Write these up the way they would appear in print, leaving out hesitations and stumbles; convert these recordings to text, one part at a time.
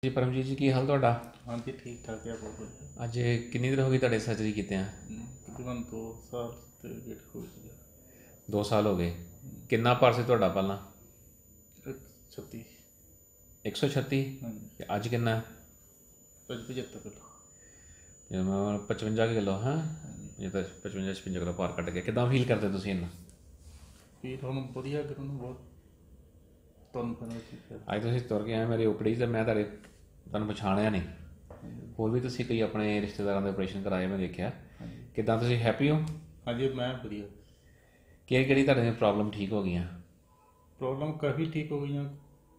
जी परमजीत जी की हाल ਤੁਹਾਡਾ? हाँ जी ठीक ठाक है बहुत बढ़िया। ਅੱਜ ਕਿੰਨੀ ਦੇਰ ਹੋ ਗਈ ਤੁਹਾਡੇ ਸਰਜਰੀ ਕੀਤੇ ਆ? तकरीबन 2 साल ਤੇ ਗੇਟ ਹੋ ਗਈ 2 ਸਾਲ ਹੋ ਗਏ। ਕਿੰਨਾ ਭਾਰ ਸੀ ਤੁਹਾਡਾ ਪਹਿਲਾਂ? 36। 136। ਹਾਂਜੀ ਤੇ ਅੱਜ ਕਿੰਨਾ? 75 ਕਿਲੋ। ਜਿਵੇਂ 55 ਕਿਲੋ। ਹਾਂ ਇਹ ਤਾਂ 55 ਕਿਲੋ ਭਾਰ ਕੱਟ ਗਿਆ। ਕਿੱਦਾਂ ਫੀਲ ਕਰਦੇ ਤੁਸੀਂ ਇਹਨਾਂ? ਫਿਰ ਹੁਣ ਵਧੀਆ ਕਰਨ ਨੂੰ ਬਹੁਤ ਤੁਹਾਨੂੰ ਪਤਾ ਸੀ। ਅੱਜ ਤੁਸੀਂ ਤੁਰ ਕੇ ਆਏ ਮੇਰੀ ਓਪੜੀ ਤੇ ਮੈਂ ਤੁਹਾਨੂੰ ਪਛਾਣਿਆ ਨਹੀਂ। ਹੋਰ ਵੀ ਤੁਸੀਂ ਕਈ ਆਪਣੇ ਰਿਸ਼ਤੇਦਾਰਾਂ ਦੇ ਆਪਰੇਸ਼ਨ ਕਰਾਏ ਮੈਂ ਦੇਖਿਆ। ਕਿੱਦਾਂ ਤੁਸੀਂ ਹੈਪੀ ਹੋ? ਹਾਂਜੀ ਮੈਂ ਵਧੀਆ। ਕਿਹੜੀ ਤੁਹਾਡੇ ਪ੍ਰੋਬਲਮ ਠੀਕ ਹੋ ਗਈਆਂ? ਪ੍ਰੋਬਲਮ ਕਾਫੀ ਠੀਕ ਹੋ ਗਈਆਂ।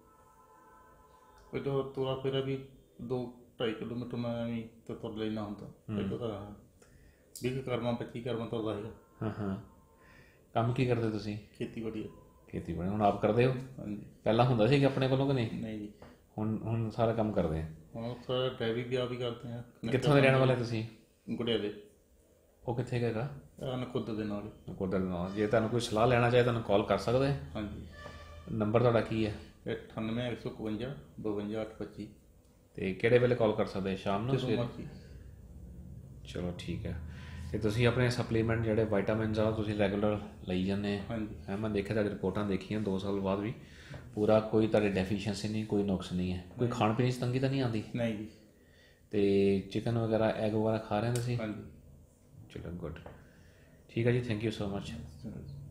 ਪਹਿਲਾਂ ਤੁਰਾ ਫਿਰਾ ਵੀ 2-2.5 ਕਿਲੋਮੀਟਰ ਮੈਂ ਐਵੇਂ ਤਾਂ ਤੁਰ ਲੈਣਾ ਹੁੰਦਾ। ਪਹਿਲਾਂ ਤਾਂ 20 ਕਰਮਾਂ 25 ਕਰਮਾਂ ਤੁਰਦਾ ਸੀਗਾ। ਹਾਂ ਹਾਂ। ਕੰਮ ਕੀ ਕਰਦੇ ਤੁਸੀਂ? ਖੇਤੀਬਾੜੀ। ਖੇਤੀਬਾੜੀ ਹੁਣ ਆਪ ਕਰਦੇ ਹੋ? ਹਾਂਜੀ। ਪਹਿਲਾਂ ਹੁੰਦਾ ਸੀ ਕਿ ਆਪਣੇ ਕੋਲੋਂ ਕਿ ਨਹੀਂ? ਨਹੀਂ ਜੀ ਹੁਣ ਸਾਰਾ ਕੰਮ ਕਰਦੇ ਆ? ਹੁਣ ਸਾਰਾ ਡਰਾਈਵਿੰਗ ਵੀ ਆਪ ਹੀ ਕਰਦੇ ਆ। ਕਿੱਥੋਂ ਦੇ ਰਹਿਣ ਵਾਲੇ ਤੁਸੀਂ? ਗੁੜਿਆ ਦੇ। ਉਹ ਕਿੱਥੇ ਹੈਗਾ? ਨਕੁੱਦ ਦੇ ਨਾਲ। ਨਕੋਦਰ ਦੇ ਨਾਲ। ਜੇ ਤੁਹਾਨੂੰ ਕੋਈ ਸਲਾਹ ਲੈਣਾ ਚਾਹੇ ਤੁਹਾਨੂੰ ਕਾਲ ਕਰ ਸਕਦੇ? ਹਾਂਜੀ। ਨੰਬਰ ਤੁਹਾਡਾ ਕੀ ਹੈ? 98 151 52 825। ਅਤੇ ਕਿਹੜੇ ਵੇਲੇ ਕਾਲ ਕਰ ਸਕਦੇ? ਸ਼ਾਮ ਨੂੰ? ਜਦੋਂ ਮਰਜ਼ੀ। ਚਲੋ ਠੀਕ ਹੈ। ਅਤੇ ਤੁਸੀਂ ਆਪਣੇ ਸਪਲੀਮੈਂਟ ਜਿਹੜੇ ਵਾਈਟਾਮਿਨਸ ਆ ਤੁਸੀਂ ਰੈਗੂਲਰ ਲਈ ਜਾਂਦੇ? ਹਾਂਜੀ। ਮੈਂ ਦੇਖਿਆ ਤੁਹਾਡੀ ਰਿਪੋਰਟਾਂ ਦੇਖੀਆਂ 2 ਸਾਲ ਬਾਅਦ ਵੀ ਪੂਰਾ ਕੋਈ ਤੁਹਾਡੀ ਡੈਫੀਸ਼ੀਐਂਸੀ ਨਹੀਂ, ਕੋਈ ਨੁਕਸ ਨਹੀਂ ਹੈ। ਕੋਈ ਖਾਣ ਪੀਣ 'ਚ ਤੰਗੀ ਤਾਂ ਨਹੀਂ ਆਉਂਦੀ? ਨਹੀਂ ਜੀ। ਅਤੇ ਚਿਕਨ ਵਗੈਰਾ ਐਗ ਵਗੈਰਾ ਖਾ ਰਹੇ ਹੋ ਤੁਸੀਂ? ਹਾਂਜੀ। ਚਲੋ ਗੁੱਡ। ਠੀਕ ਹੈ ਜੀ, ਥੈਂਕ ਯੂ ਸੋ ਮਚ।